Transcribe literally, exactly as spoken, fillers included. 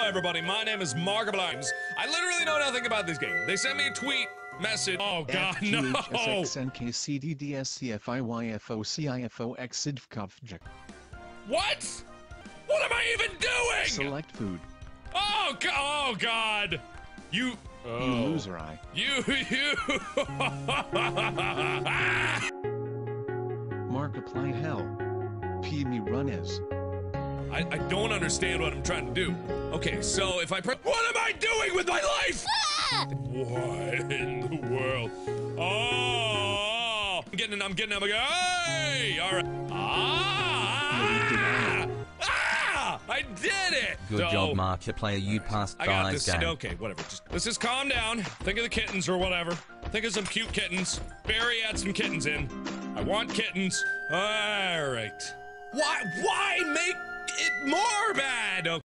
everybody, my name is Markiplier. I literally know nothing about this game. They sent me a tweet message. Oh god, no! What? What am I even doing? Select food. Oh god! Oh god! You. Oh. You loser, I. You. You. Markiplier hell. P me run is. I, I don't understand what I'm trying to do. Okay, so if I press- What am I doing with my life? Ah! What in the world? Oh! I'm getting, I'm getting, I'm getting, hey! Alright. Ah! Ah! I did it! Good so, job, Markiplier. You passed I got Guy's this. game. Okay, whatever. Just, let's just calm down. Think of the kittens or whatever. Think of some cute kittens. Barry had some kittens in. I want kittens. Alright. Why, why make it more bad? Okay.